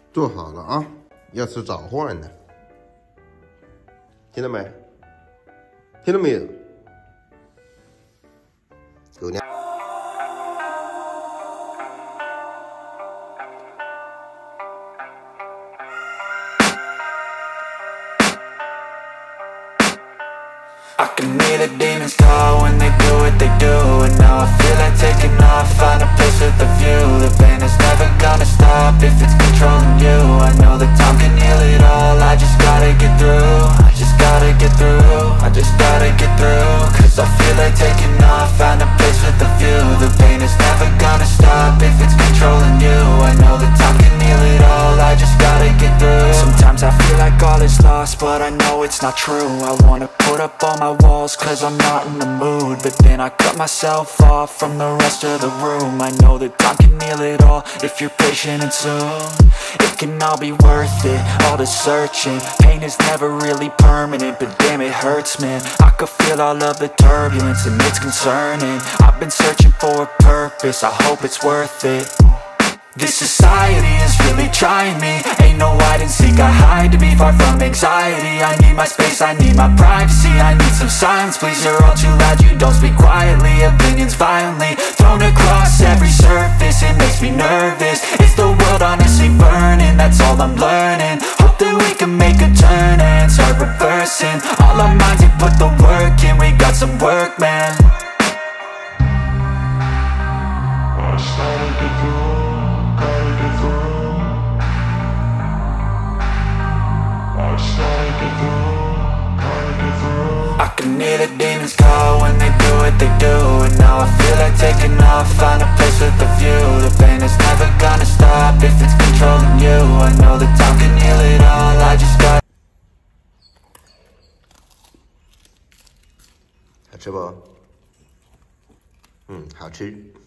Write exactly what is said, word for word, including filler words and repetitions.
做好了啊，要吃早饭呢，听到没？听到没有？狗娘！ I can hear the demons call when they do what they do. And now I feel like taking off, find a place with a view. The pain is never gonna stop if it's controlling you. I know that time can heal it all, I just gotta get through. I just gotta get through, I just gotta get through. Cause I feel like taking off, find a place with a view. The pain is never gonna stop if it's controlling you. I know that time can heal it all, I just gotta get through. Sometimes I feel like all is lost, but I know it's not true. I wanna put up all my walls cause I'm not in the mood. But then I cut myself off from the rest of the room. I know that time can heal it all if you're patient and soon. It can all be worth it, all the searching. Pain is never really permanent, but damn it hurts, man. I could feel all of the turbulence and it's concerning. I've been searching for a purpose, I hope it's worth it. This society is really trying me. Ain't no hide and seek, I hide to be far from anxiety. I need my space, I need my privacy. I need some silence, please, you're all too loud. You don't speak quietly, opinions violently thrown across every surface. It makes me nervous. Is the world honestly burning? That's all I'm learning. Hope that we can make a turn and start reversing all our minds and put the work in. We got some work, man. I started to do I can hear the demons call when they do what they do. And now I feel like taking off, find a place with a view. The pain is never gonna stop if it's controlling you. I know that time can heal it all, I just got 好吃不？嗯，好吃。